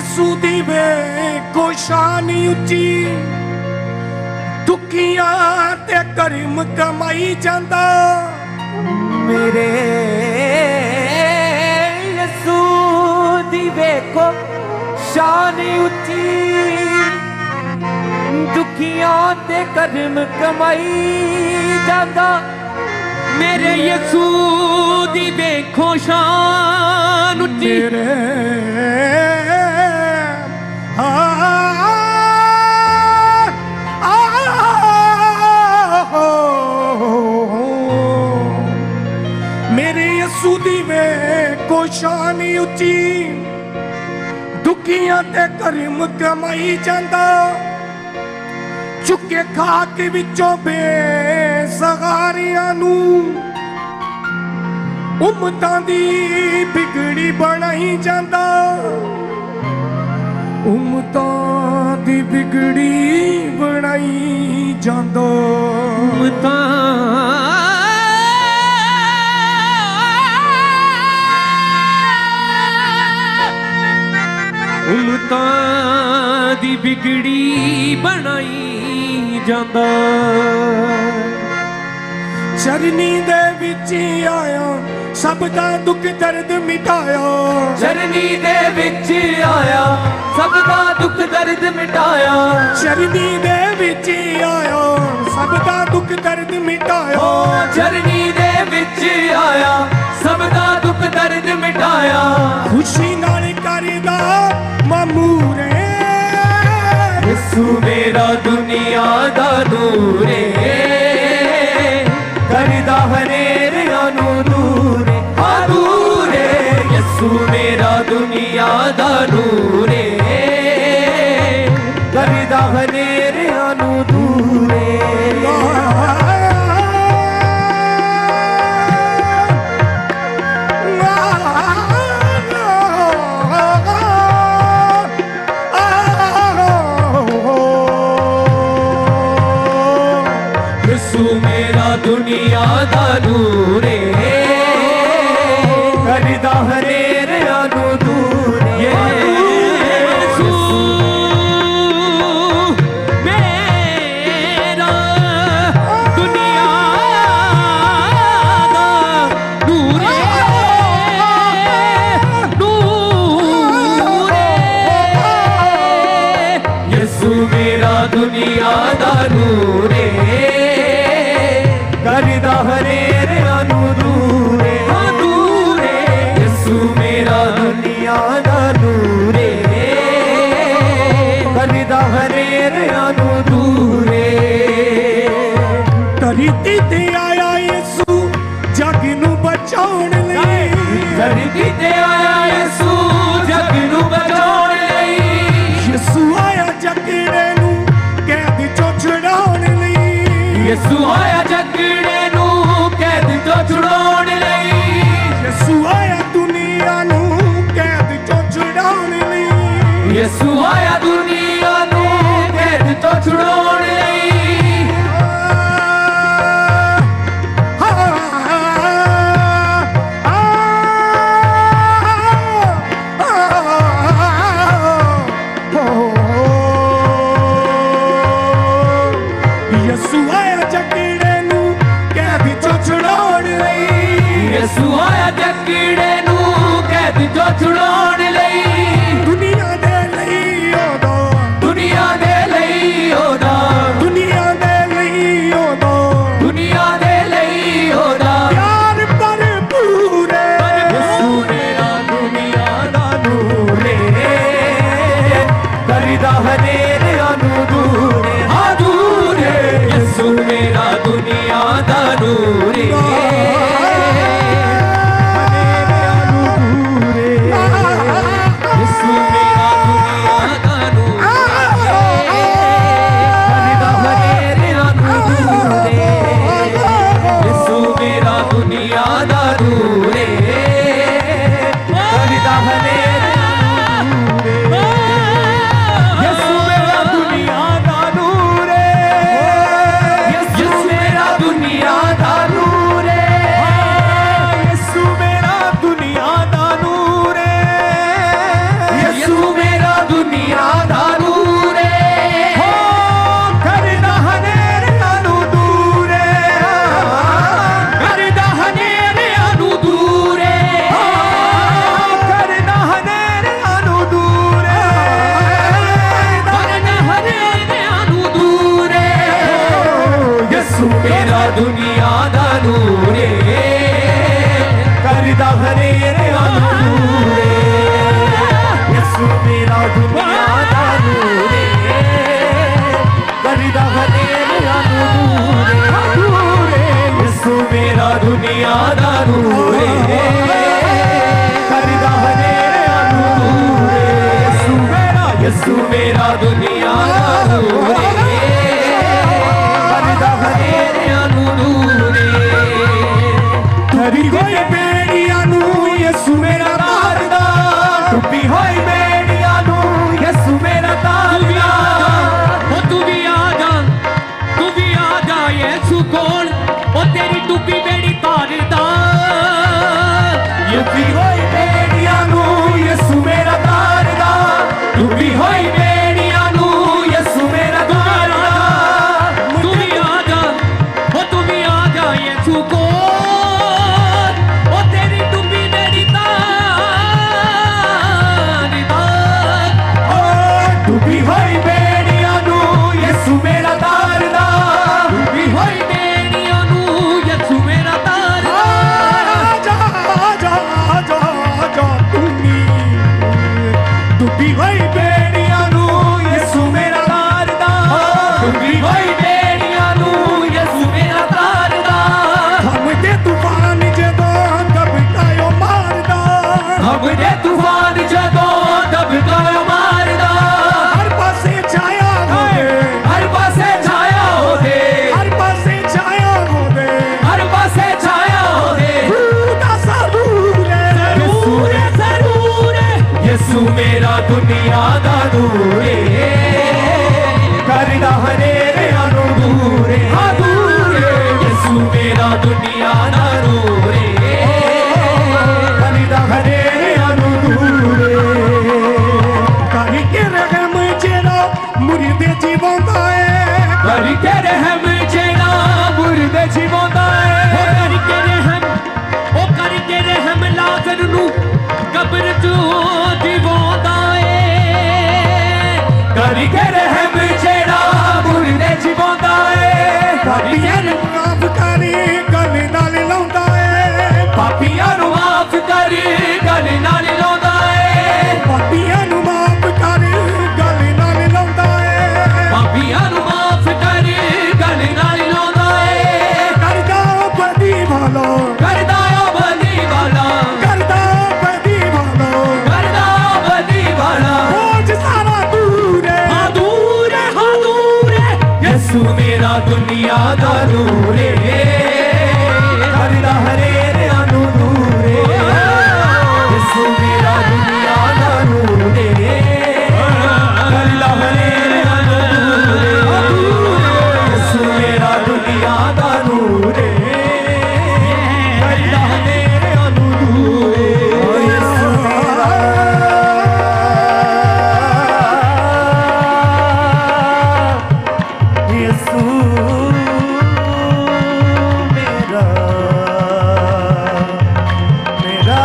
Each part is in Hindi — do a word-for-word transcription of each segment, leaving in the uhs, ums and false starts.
यसू दी वेखो शान उच्ची, दुखियां ते करम कमाई जांदा। मेरे यसू दी वेखो शान उच्ची, दुखियां ते करम कमाई जांदा। मेरे यसू दी वेखो शान उच्ची, मेरे यसू दी वेखो शान उच्ची, दुखियां ते करम कमाई जांदा। चुके खाक विचों बेसहारियां नू, उम्मतां दी बिगड़ी बनाई जांदा। उम्मतां दी बिगड़ी बनाई जांदा। उम्मतां उम्मतां दी बिगड़ी बनाई जांदा। चरनी दे विच आया, सब दा दुख दर्द मिटाया। चरनी दे विच आया, सब दा दुख दर्द मिटाया। चरनी दे विच आया, सब दा दुख दर्द मिटाया। चरनी दे विच आया, सब दा दुख दर्द मिटाया। खुशी नाल करदा मामूरे, यसू मेरा दुनिया दा नूरे, करदा हनेरियां नू दूरे, हाँ दूरे। यसू मेरा दुनिया दा नूरे, करदा हनेरियां नू दूरे। दुनिया दा नूरे, करदा हनेरियां नू दूरे। यसू मेरा दुनिया दा नूरे, नूरे। यसू मेरा दुनिया दा नूरे, करदा हनेरियां नू दूरे, हाँ दूरे। यसू मेरा दुनिया दा नूरे, करदा हनेरियां नू दूरे। धरती ते आया यसू जग नू बचाउण लई। धरती ते आया यसू जग नू बचाउण लई। यसू आया जगड़े नू कैद चों छुड़ाउण लई। यसू आया जगड़े नू कैद चों छुड़ाउण लई। यसू आया दुनिया नू कैद चों छुड़ाउण लई। यसू आया दुनिया नू कैद चों छुड़ाउण लई। यसू आया जगड़े नू कैद चों छुड़ाउण लई। यसू आया जगड़े नू कैद चों छुड़ाउण लई। दुनिया दे लई ओदा, दुनिया दे लई ओदा, दुनिया दे लई ओदा, दुनिया दे लई ओदा प्यार भरपूर है। यसू मेरा दुनिया दा नूरे, करदा हनेरियां नू दूरे, हाँ दूरे। यसू मेरा दुनिया दा नूरे, हनेरियां नू दूरे। करदा हनेरियां नूं दूर यसू मेरा दुनिया दा नूर करदा हनेरियां नूं दूर यसू मेरा दुनिया दा नूर करदा हनेरियां नूं दूर यसू मेरा यसू मेरा दुनिया दा नूर करदा हनेरियां नूं दूर धरी होई बेड़ियां नूं यसू मेरा तारदा डुबी होई बेड़ियां नूं यसू मेरा तारदा ओ तू भी आ जा तू भी आ जा यसू कोल ओ तेरी डुबी बेड़ी तारदा डुबी होई बेड़ियां नूं यसू मेरा तारदा डुबी होई बेड़ियां नूं यसू मेरा तारदा तू भी आ जा ओ तू भी आ जा यसू कोल ओ तेरी डुबी बेड़ी तारदा ओ डुबी होई बेड़ियां नूं यसू मेरा तारदा डुबी होई बेड़ियां नूं यसू मेरा तारदा आजा आजा आजा आजा तुमी डुबी होई बेड़ियां नूं यसू मेरा तारदा डुबी होई बेड़ियां नूं यसू मेरा तारदा हम दे तूफान जदों दबकायो मारदा हम दे तूफान जदों दबकायो मारदा हर पासे छाया होवे हर पासे छाया होवे हर पासे छाया होवे हर पासे छाया होवे खुदा जरूर है जरूर है जरूर है यसू मेरा दुनिया दा नूर है करदा हनेरियां नूं दूर हाँ दूर यसू मेरा दुनिया दा नूर है करदा हनेरियां नूं दूर करी के रहम जेड़ा मुर्दे जीवंदा है करी के रहम जेड़ा मुर्दे जीवंदा ओ है करके रहम ओ करके रहम लाजर नू कब्र चों जीवांदा ए करी के रहम जेड़ा मुर्दे जीवंदा है पापियां नूं माफ करी गल नाल लाउंदा है पापियां नूं माफ कर गल नाल लाउंदा है पापियां नूं माफ करी गल नाल लाउंदा है पापियां नूं माफ कर गल नाल लाउंदा है करदा बदी भालो करदा ओ बदी वाला करदा बदी भालो करदा बदी वाला बोझ सारा दूर है हाँ दूर है हाँ दूर है यसू मेरा दुनिया दा नूर है करदा हनेरियां नूं दूर है यसू मेरा दुनिया दा नूर है करदा हनेरियां नूं दूर है यसू मेरा दुनिया दा नूर है करदा हनेरियां नूं दूर है यसू मेरा यसू मेरा मेरा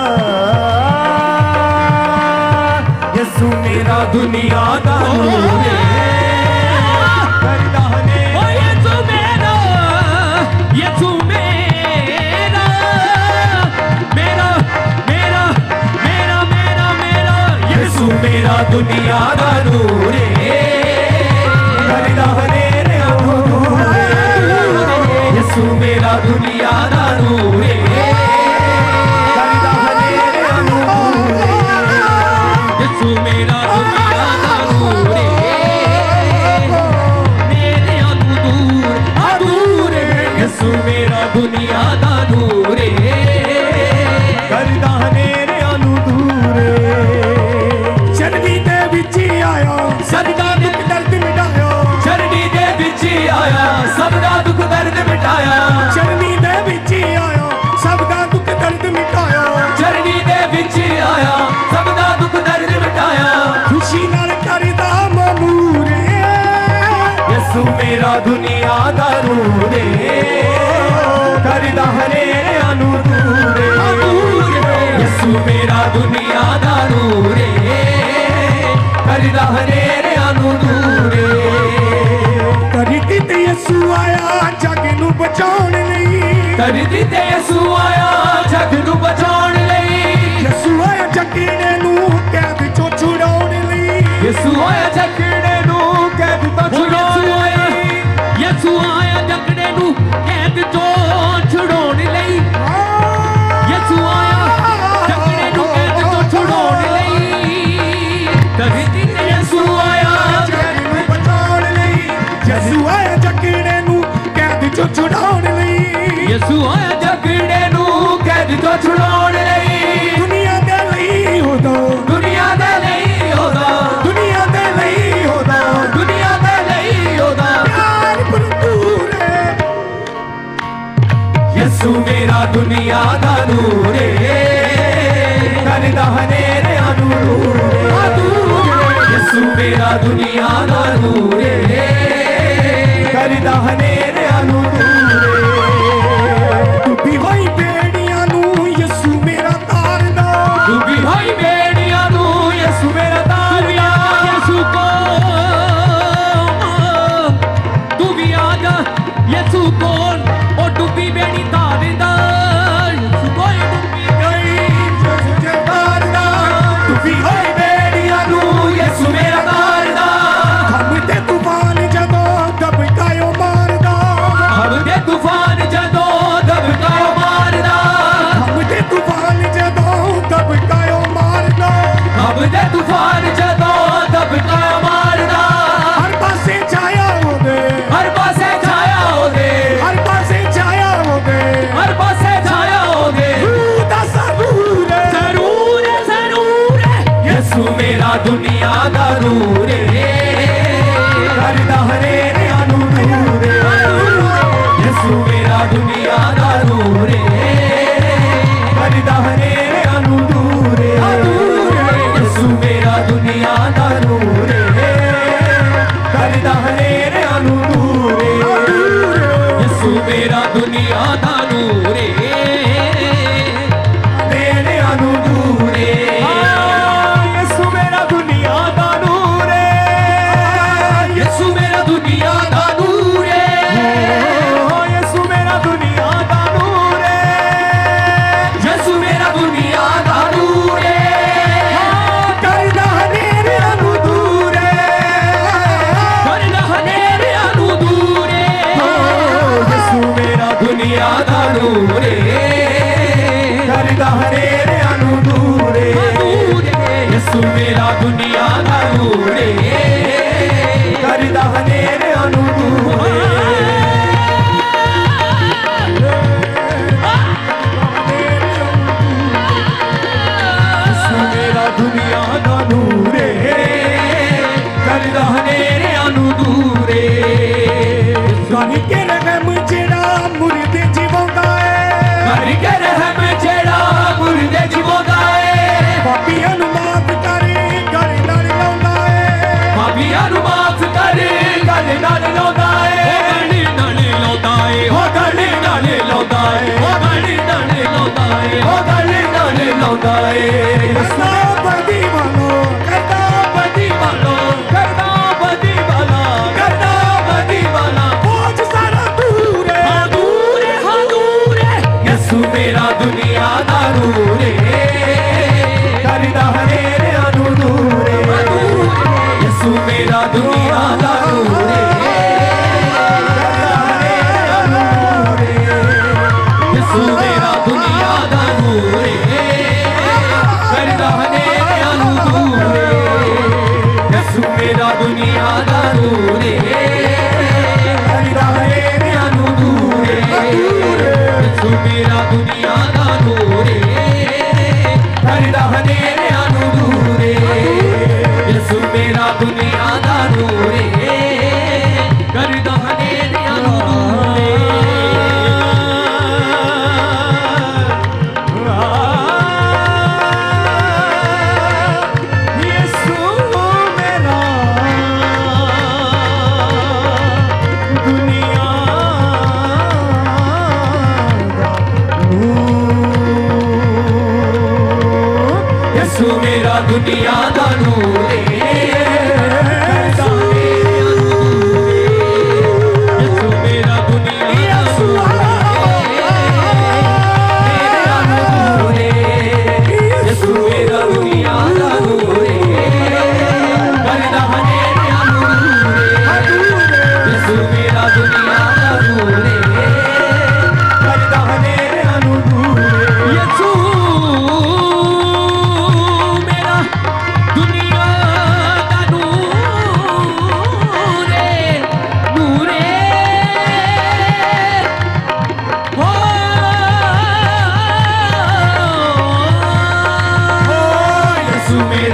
यसू मेरा दुनिया दा नूर है करदा हनेरियां ओ यसू मेरा यसू मेरा मेरा मेरा मेरा मेरा मेरा यसू मेरा दुनिया दा नूर है करदा हनेरियां नूं दूर यसू मेरा दुनिया दा नूर है करदा हनेरियां नूं दूर यसू मेरा दुनिया दा नूर ए मेरे अनु दूर आ दूर यसू मेरा दुनिया दा नूर है करदा हनेरियां नूं दूर चरनी दे विच ही आया सदका दुख दर्द मिटाया चरनी दे विच ही आया सबदा दुख दर्द मिटाया चरनी दे विच ही आया सबदा दुख दर्द मिटाया चरनी दे विच ही आया सबदा दुख दर्द मिटाया खुशी नाल करदा ममूर यसू मेरा दुनिया दा नूर है करदा हनेरियां नूं दूर यसू मेरा दुनिया दा नूर है करदा हनेरियां नूं दूर करी ते यसू आया जग नूं बचाउण लई धरती ते यसू आया जग नूं बचा छुड़ाउण लई दुनिया दे लई होदा दुनिया दे लई होदा दुनिया दे लई होदा दुनिया दे लई होदा प्यार भरपूर है यसू मेरा दुनिया दा नूर है करदा हनेरियां नूं दूर यसू मेरा दुनिया दा नूर है करदा हनेरियां नूं दूर डुबी होई बेड़ियां नूं यसू मेरा तारदा डुबी होई बेड़ियां नूं यसू मेरा तारदा यसू को तू भी आजा यसू कौन ओ डुबी बेड़ी तारदा यसू को डुबी गई यसू जे तारदा डुबी होई बेड़ियां नूं यसू मेरा तारदा हम ते तूफान जदों दबकायो मारदा हम दे तूफान जदों दबकायो मारदा हम ते तूफान जदों दबकायो मारदा हम दे तूफान जदों दबकायो मारदा हर पासे छाया होवे हर पासे छाया होवे हर पासे छाया होवे हर पासे छाया होवे दा जरूर है जरूर है जरूर है यसू मेरा दुनिया दा नूर है करदा हनेरियां नूं दूर यसू मेरा दुनिया दा नूर है करदा हनेरियां नूं दूर यसू मेरा दुनिया दा नूर है करदा हनेरियां नूं दूर यसू मेरा दुनिया दा नूर है हनेरियां नूं दूर यसू मेरा दुनिया दा नूर है यसू मेरा दुनिया दा नूर है यसू मेरा दुनिया दा नूर है यसू मेरा दुनिया दा नूर है करदा हनेरियां नूं दूर करदा हनेरियां नूं दूर है यसू मेरा दुनिया दा नूर है करदा हनेरियां नूं दूर दूर है यसू मेरा दुनिया दा नूर है करदा हनेरियां नूं दूर यसू मेरा दुनिया दा नूर है करदा हनेरियां नूं दूर गानी के रहम जेड़ा मुर्दे जीवंदा है कर के रहम जेड़ा मुर्दे जिवंदा है पापियां नूं माफ करे गल नाल लाउंदा है पापियां नूं माफ कर गल नाल लाउंदा है गली नाले लौटा है ओ गल नाल लाउंदा है ओ गली नाले लौटा है ओ गल नाल लाउंदा है करदा बदी वालो करदा बदी वालो करदा बदी वाला करदा बदी वाला बोझ सारा दूर है हाँ दूर है हाँ दूर है यसू मेरा दुनिया दा नूर है करदा हनेरियां नूं दूर यसू मेरा दुनिया दा नूर है करदा हनेरियां नूं दूर यसू मेरा दुनिया दा नूर है करदा हनेरियां नूं दूर यसू मेरा दुनिया दा नूर है करदा हनेरियां नूं दूर यसू मेरा दुनिया दा नूर है करदा हनेरियां नूं दूर यसू मेरा दुनिया दा नूर है करदा हनेरियां नूं दूर यसू मेरा दुनिया यसू मेरा दुनिया दा नूर है यसू मेरा दुनिया दा नूर यसू मेरा दुनिया दा नूर करदा हनेरियां नूं दूर यसू मेरा दुनिया दा नूर करदा हनेरियां नूं दूर यसू मेरा दुनिया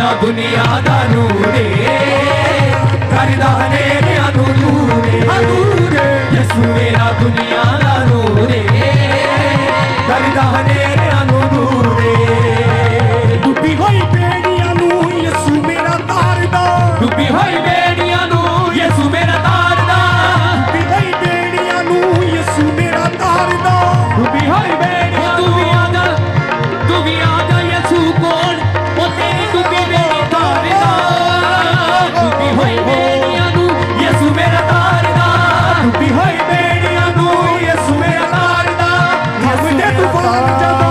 मेरा दुनिया दा नूर करदा हनेरियां नू दूर दूर यसू मेरा दुनिया दा नूर करदा हनेरियां नू दूर डुबी होई बेड़ियां नू यसू मेरा तारदा डुबी होई बेड़ियां नू यसू मेरा तारदा डुबी होई बेड़ियां नू यसू मेरा तारदा डुबी होई बेड़ियां तू भी आजा तू भी आजा यसू कोल ओ तेरी डुबी बेड़ी तारदा डुबी होई बेड़ियां नू यसू मेरा तारदा डुबी होई बेड़ियां नू यसू मेरा तारदा हवदे तूफान जदों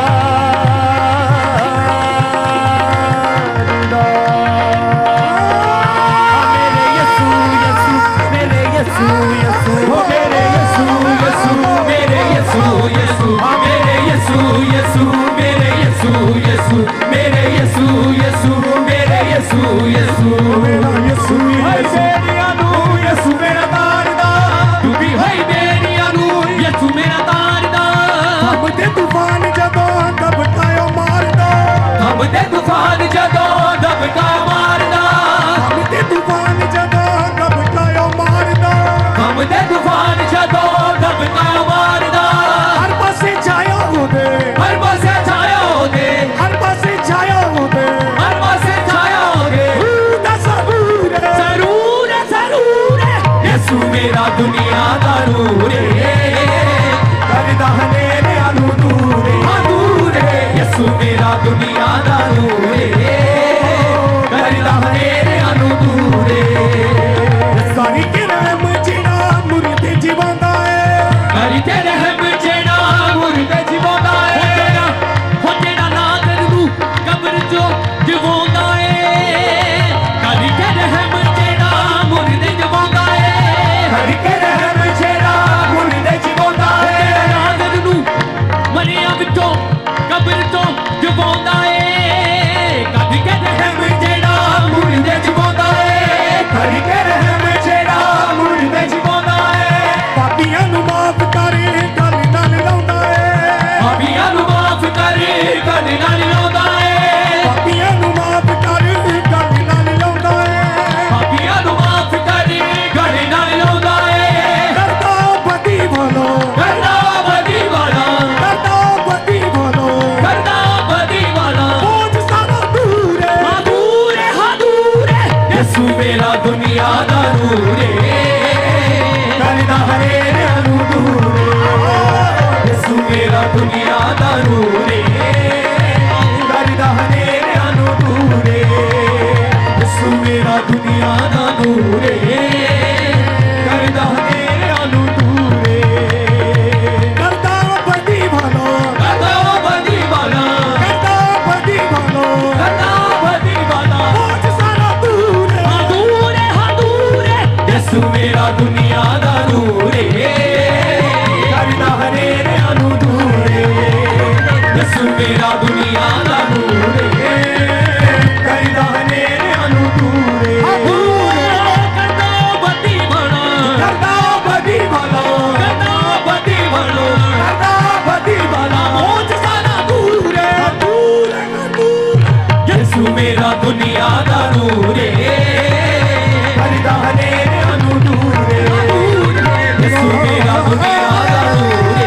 मेरे यसू यसू मेरे यसू यसू मेरा यसू हाय बेड़ियां नू यसू मेरा तारदा डुबी होई बेड़ियां नू यसू मेरा तारदा हवदे तूफान जदों दबकायो मारदा हवदे तूफान जदों दबकायो मारदा हवदे तूफान जदों दबकायो मारदा हवदे तूफान जदों दबकायो मारदा हर पासे छाया होदे हर पासे छाया होदे हर पासे छाया होदे हर पासे छाया होदे दा सबूर है जरूर है जरूर है यसू मेरा दुनिया दा नूर करदा हनेरियां नू दूर हाँ दूर यसू मेरा दुनिया दा नूर करदा हनेरियां नू दूर सारी किरम जिना मुर्दे जिवांदा है करी ते रहम जेड़ा मुर्दे जिवांदा है हो जेड़ा नादर नू कब्र चो जवांदा है कदी ते रहम जेड़ा मुर्दे जवांदा है करी ते रहम जेड़ा मुर्दे जिवांदा है नादर नू मरिया विचों कब्र चो जवांदा है कदी ते रहम जेड़ा मुर्दे जिवांदा है करी ते रहम जेड़ा मुर्दे जिवांदा है पापियां नू माफ करे गल नाल लाउंदा है पापियां नू माफ करे गल नाल लाउंदा है पापियां नू माफ करे गल नाल लाउंदा है पापियां नू माफ करे गल नाल लाउंदा है करदा बदी भलो करदा बदी वाला करदा बदी भलो करदा बदी वाला बोझ सारा दूर है हाँ दूर है हाँ दूर है यसू मेरा दुनिया दा नूर करदा हनेरियां नू दूर यसू मेरा दुनिया दा नूर करदा हनेरियां नू दूर यसू मेरा दुनिया दा नूर करदा हनेरियां नू दूर करदा बदी भलो करदा बदी वाला करदा बदी भलो करदा बदी वाला बोझ सारा दूर है हाँ दूर है हाँ दूर है यसू मेरा दुनिया दा नूर करदा हनेरियां नू दूर यसू मेरा दुनिया दा नूर करदा हनेरियां नू दूर करदा बदी बना करदा बदी वाला करदा बदी बनो करदा बदी वाला बोझ सारा दूर है दूर है दूर यसू मेरा दुनिया दा नूर करदा हनेरियां नू दूर यसू मेरा दुनिया दा नूर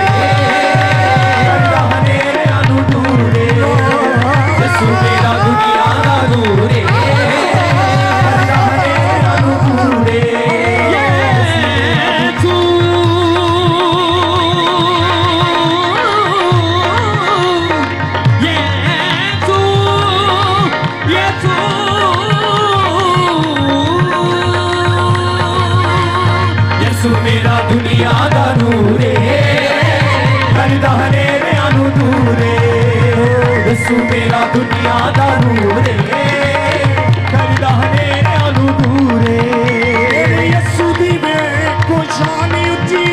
करदा हनेरियां नू दूर यसू मेरा दुनिया दा नूर करदा हनेरियां नू दूर यीशु यीशु यीशु यसू मेरा दुनिया दा नूर करदा हनेरियां नू दूर यसू मेरा दुनिया दा नूर करदा हनेरियां नू दूर मेरे यसू दी वेखो शान उच्ची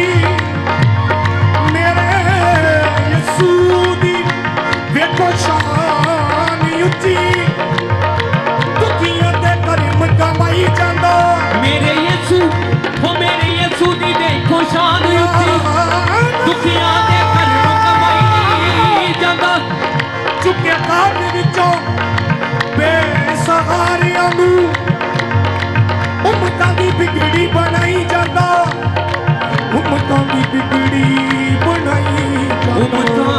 मेरे यसू दी वेखो शान उच्ची दुखियां दे करम कमाई जांदा मेरे यीशु हो मेरे यीशु दी देखो शान उच्ची दुखियां दे घर कमाई ਜਾਂਦਾ चुके काट विचों बेस बिगड़ी बनाई जाता उम्मतां दी बिगड़ी बनाई जाता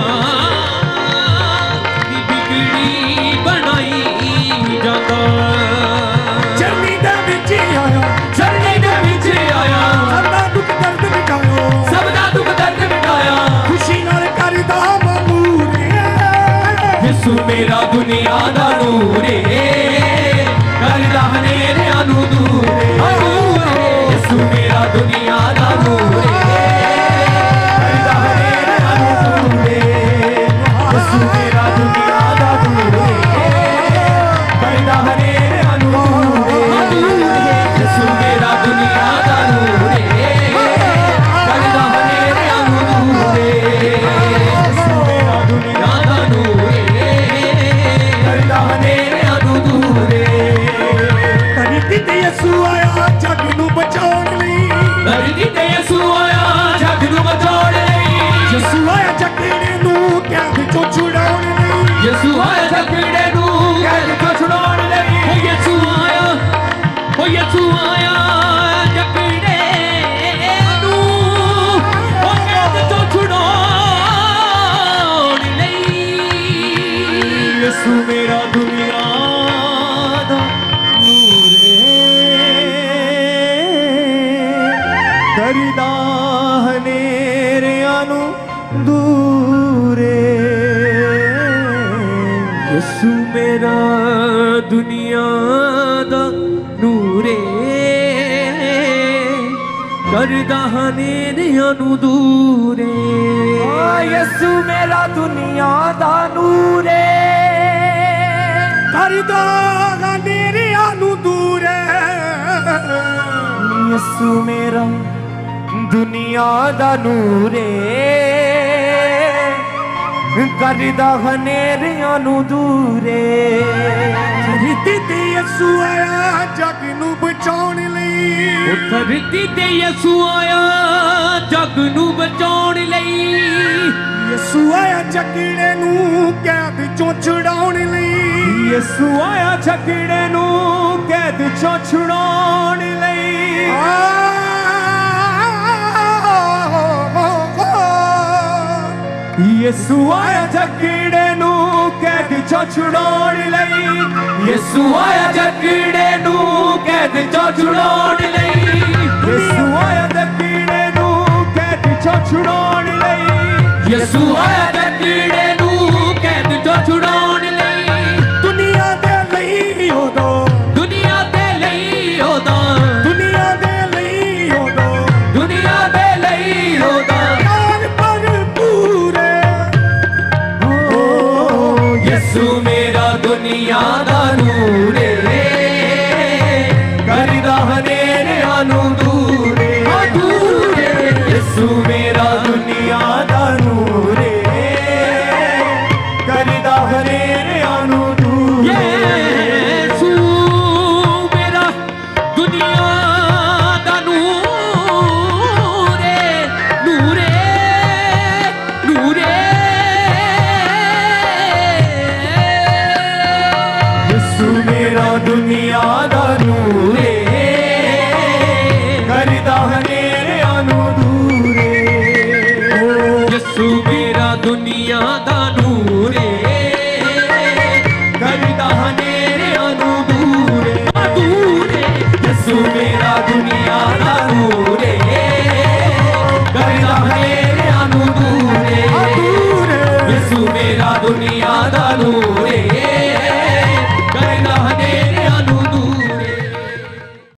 ਦੀ ਬਿਗੜੀ ਬਣਾਈ ਜਾਂਦਾ ਚਰਨੀ ਦੇ ਵਿੱਚ ਆਇਆ ਚਰਨੀ ਦੇ ਵਿੱਚ ਆਇਆ ਸਭ ਦਾ ਦੁੱਖ ਦਰਦ ਮਿਟਾਇਓ ਸਭ ਦਾ ਦੁੱਖ ਦਰਦ ਮਿਟਾਇਆ ਖੁਸ਼ੀ ਨਾਲ ਕਰਦਾ ਮਾਮੂਰ ਯਿਸੂ ਮੇਰਾ ਦੁਨੀਆ ਦਾ ਨੂਰ ਏ ਕਰਦਾ ਹਨੇਰਿਆਂ ਨੂੰ ਦੂਰ ਏ ਯਿਸੂ ਮੇਰਾ ਦੁਨੀਆ ਦਾ ਨੂਰ ਏ ਕਰਦਾ ਹਨੇਰਿਆਂ ਨੂੰ ਦੂਰ ਏ ਯਿਸੂ ਮੇਰਾ ਦੁਨੀਆ ਦਾ ਨੂਰ ਏ ਕਰਦਾ ਹਨੇਰਿਆਂ ਨੂੰ ਦੂਰ ਏ ਯਿਸੂ ਮੇਰਾ ਦੁਨੀਆ ਦਾ ਨੂਰ ਏ ਕਰਦਾ ਹਨੇਰਿਆਂ ਨੂੰ ਦੂਰ ਏ ਯਿਸੂ ਮੇਰਾ ਦੁਨੀਆ ਦਾ ਨੂਰ ਏ ਕਰਦਾ ਹਨੇਰਿਆਂ ਨੂੰ ਦੂਰ ਏ ਧਰਤੀ ਤੇ ਯਿਸੂ ਆਇਆ ਜੱਗ ਨੂੰ ਬਚਾਉਣ ਲਈ ਧਰਤੀ ਤੇ ਯਿਸੂ ਆਇਆ ਜੱਗ ਨੂੰ ਬਚਾਉਣ ਲਈ ਯਿਸੂ ਆਇਆ ਜੱਗੜੇ ਨੂੰ ਕੈਦ ਚੋਂ ਛੁਡਾਉਣ ਲਈ ਯਿਸੂ ਆਇਆ ਜੱਗੜੇ ਨੂੰ ਕੈਦ ਚੋਂ ਛੁਡਾਉਣ ਲਈ ਓ ਯਿਸੂ ਆਇਆ ਓ ਯਿਸੂ ਆਇਆ ਜੱਗੜੇ ਨੂੰ ਓ ਕੈਦ ਚੋਂ ਛੁਡਾਉਣ ਲਈ ਯਿਸੂ ਮੇਰਾ ਦੁਨੀਆ ਦਾ ਨੂਰ ਕਰਦਾ ਹਨੇਰਿਆਂ ਨੂੰ ਦੂਰ ਯਿਸੂ ਮੇਰਾ ਦੁਨੀਆ ਦਾ ਨੂਰ ਏ ਕਰਦਾ ਹਨੇਰਿਆਂ ਨੂੰ ਦੂਰ ਏ ਆ ਯਿਸੂ ਮੇਰਾ ਦੁਨੀਆ ਦਾ ਨੂਰ ਕਰਦਾ ਹਨੇਰਿਆਂ ਨੂੰ ਦੂਰ ਯਿਸੂ ਮੇਰਾ ਦੁਨੀਆ ਦਾ ਨੂਰ ਕਰਦਾ ਹਨੇਰਿਆਂ ਨੂੰ ਦੂਰ ਧਰਤੀ ਤੇ ਯਿਸੂ ਆਇਆ ਜੱਗ ਨੂੰ ਬਚਾਉਣ ਲਈ ਉਹ ਧਰਤੀ ਤੇ ਯਿਸੂ ਆਇਆ ਜੱਗ ਨੂੰ ਬਚਾਉਣ ਲਈ ਯਿਸੂ ਆਇਆ ਜੱਗੜੇ ਨੂੰ ਕੈਦ ਚੋਂ ਛੁਡਾਉਣ ਲਈ ਯਿਸੂ ਆਇਆ ਝਗੜੇ ਨੂੰ ਕੈਦ ਚੋਂ ਛੁਡਾਉਣ ਲਈ ਯਿਸੂ ਆਇਆ ਝਗੜੇ ਨੂੰ ਕੈਦ ਚੋਂ ਛੁਡਾਉਣ ਲਈ ਯਿਸੂ ਆਇਆ ਜੱਗੜੇ ਨੂੰ ਕੈਦ ਚੋਂ ਛੁਡਾਉਣ ਲਈ ਯਿਸੂ ਆਇਆ ਝਗੜੇ ਨੂੰ ਕੈਦ ਚੋਂ ਛੁਡਾਉਣ ਲਈ ਯਿਸੂ ਆਇਆ ਜੱਗੜੇ ਨੂੰ ਕੈਦ ਚੋਂ ਛੁਡਾਉਣ ਲਈ ਦੁਨੀਆ ਦੇ ਲਈ ਉਦੋਂ ਦੁਨੀਆ ਦੇ ਲਈ ਉਹਦਾ ਦੁਨੀਆ ਦੇ ਲਈ ਉਦੋਂ ਦੁਨੀਆ ਦੇ ਲਈ ਉਹਦਾ ਪਿਆਰ ਭਰਪੂਰ ਓ ਯਿਸੂ ਮੇਰਾ ਦੁਨੀਆ ਦਾ ਨੂਰ ਏ ਕਰਦਾ ਹਨੇਰਿਆਂ ਨੂੰ ਦੂਰ ਏ ਦੂਰ ਏ ਯਿਸੂ ਮੇਰਾ ਦੁਨੀਆ ਦੁਨੀਆ ਦਾ ਨੂਰ ਕਰਦਾ ਹਰੇ